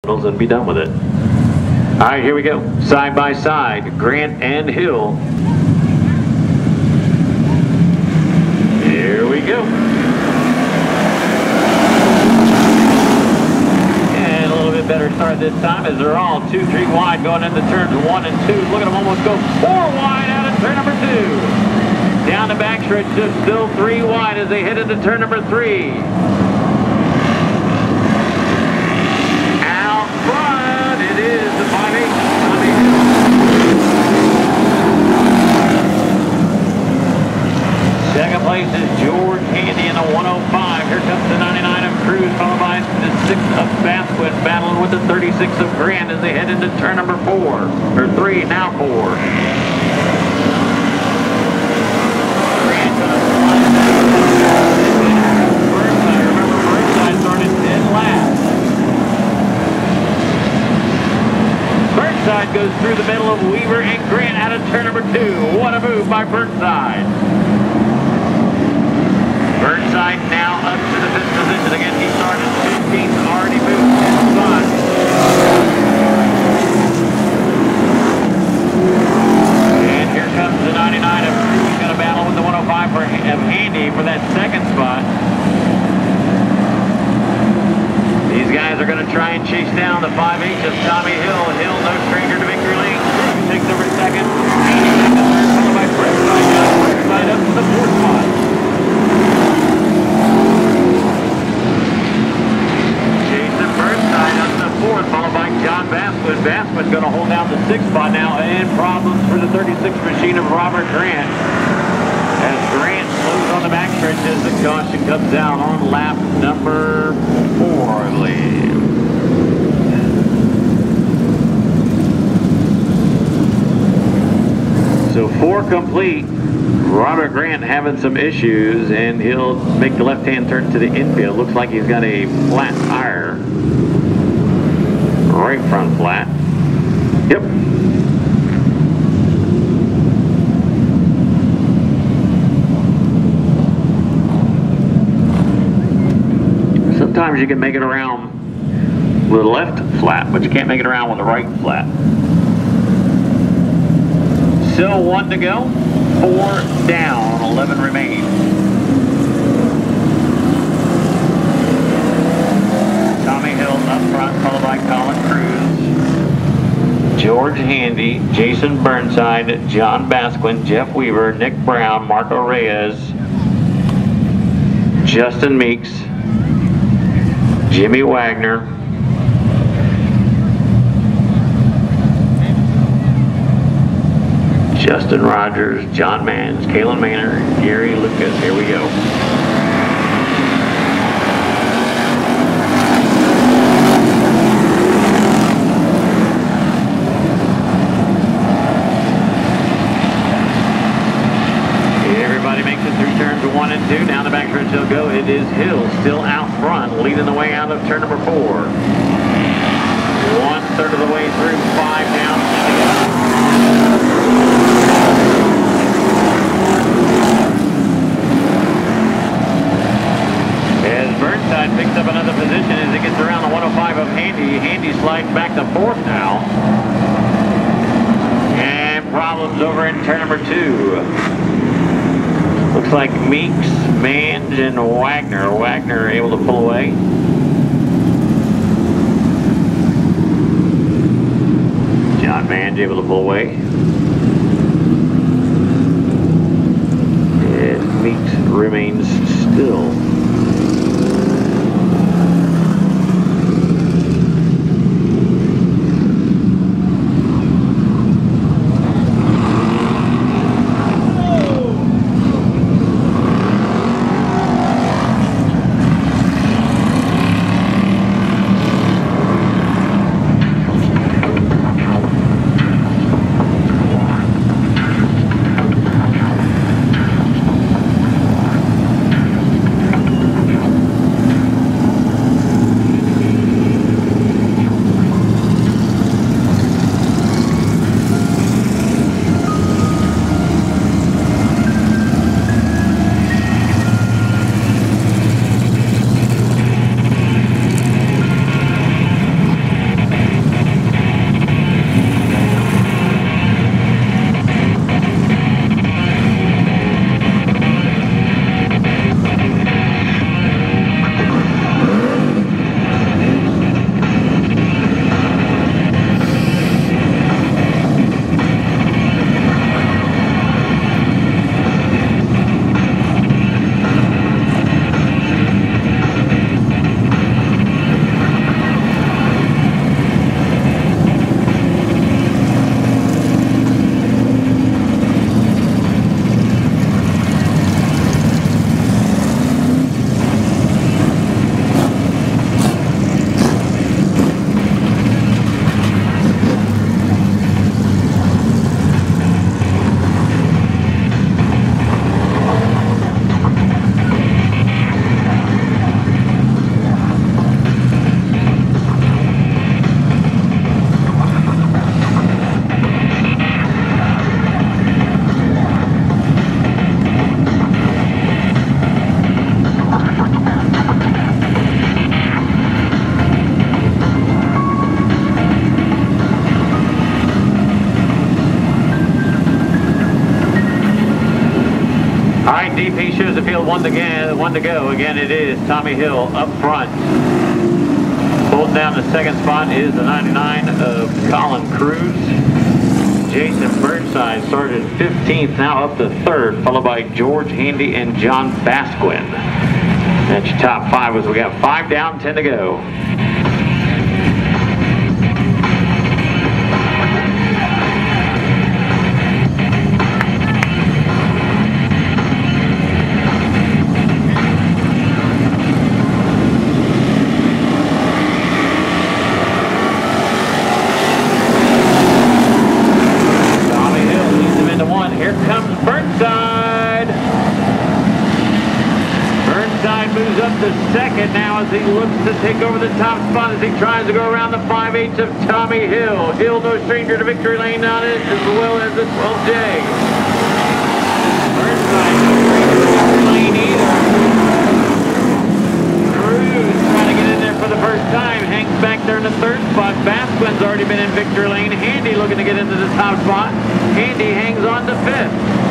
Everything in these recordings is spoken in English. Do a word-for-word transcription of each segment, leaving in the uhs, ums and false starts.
and be done with it. All right, here we go. Side by side, Grant and Hill. Here we go. And a little bit better start this time as they're all two, three wide going into turns one and two. Look at them almost go four wide out of turn number two. Down the backstretch, just still three wide as they head into turn number three. Out front, it is the five eight. Second place is George Handy in the one oh five. Here comes the ninety-nine of Cruz, followed by the six of Basquin, battling with the thirty-six of Grant as they head into turn number four. Or three, now four. Burnside goes through the middle of Weaver and Grant out of turn number two. What a move by Burnside. Burnside now up to the fifth position again. He started fifteenth, already moved to the spot. And here comes the ninety-nine of Cruz. He's got a battle with the one oh five for, of Handy for that second spot. These guys are going to try and chase down the five eight of Tommy Hill. Hill, no stranger to victory lane. Cruz takes over second. Handy takes the third, followed by Burnside. Now Burnside up to the fourth spot. Jason Burnside up to the fourth, followed by John Basquin. Basquin going to hold down the sixth spot now, and problems for the thirty-six machine of Robert Grant. As Grant slows on the backstretch as the caution comes out on lap number four, I believe. So four complete. Robert Grant having some issues, and he'll make the left-hand turn to the infield. Looks like he's got a flat tire. Right front flat. Yep. Sometimes you can make it around with the left flat, but you can't make it around with the right flat. Still one to go. Four down, eleven remain. Tommy Hill up front, followed by Colin Cruz. George Handy, Jason Burnside, John Basquin, Jeff Weaver, Nick Brown, Marco Reyes, Justin Meeks, Jimmy Wagner, Justin Rogers, John Mans, Kalen Manor, Gary Lucas. Here we go. Everybody makes it through turns one and two. Down the backstretch they'll go. It is Hill still out front, leading the way out of turn number four. One third of the way through, five down. As Burnside picks up another position as it gets around the one oh five of Handy. Handy slides back to fourth now. And problems over in turn number two. Looks like Meeks, Mans, and Wagner. Wagner able to pull away. John Mans able to pull away. And Meeks remains still. pace shows the field one to, again, one to go. Again, it is Tommy Hill up front. Holding down the second spot is the ninety-nine of Colin Cruz. Jason Burnside started fifteenth, now up to third, followed by George Handy and John Basquin. That's your top five as we got five down, ten to go. Here comes Burnside. Burnside moves up to second now as he looks to take over the top spot as he tries to go around the five eighths of Tommy Hill. Hill, no stranger to victory lane on it, as well as the twelve J. Burnside, no stranger to victory lane either. Cruz trying to get in there for the first time. Hanks back there in the third spot. Basquin's already been in victory lane. Handy looking to get into the top spot. Handy hangs on to fifth.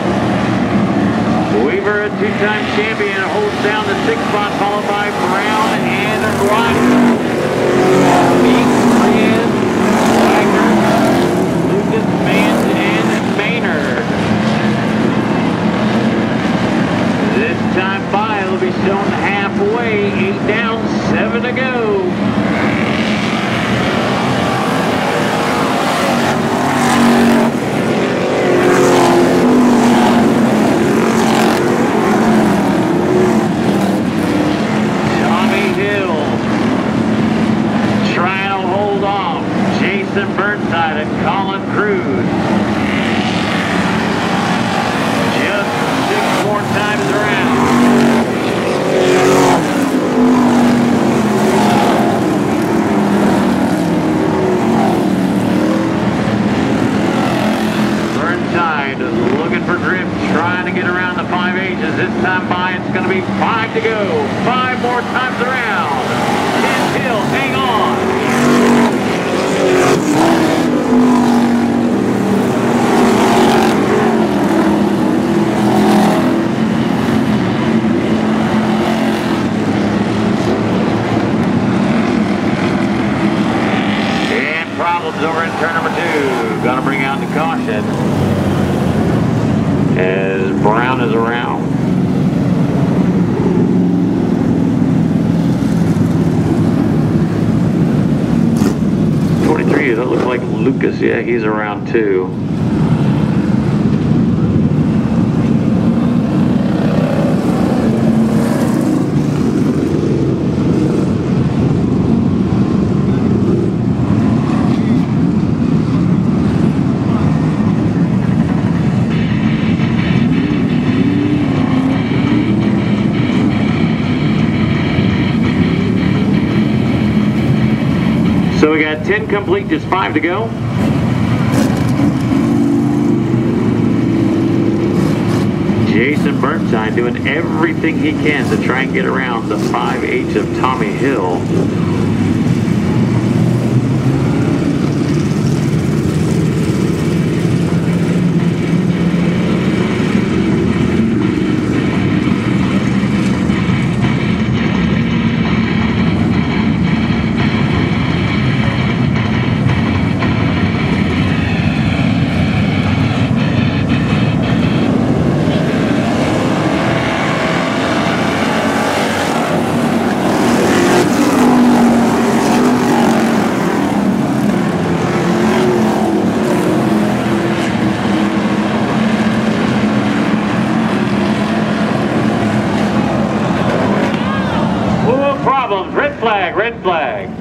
Weaver, a two-time champion, holds down the sixth spot, followed by Brown and Ryan. Meeks, Reyes, Wagner, Lucas, Mans, and Maynard. This time by, it'll be shown halfway. Eight down, seven to go. Burnside and Colin Cruz. Just six more times around. Burnside is looking for drift, trying to get around the five H's. This time by, it's going to be five to go. Five more times around. ten Hill, hang on. And problems over in turn number two. Gonna bring out the caution as Brown is around. twenty-three, that looks like Lucas. Yeah, he's around too. So we got ten complete, just five to go. Jason Burnside doing everything he can to try and get around the five eighths of Tommy Hill. Problems, red flag, red flag.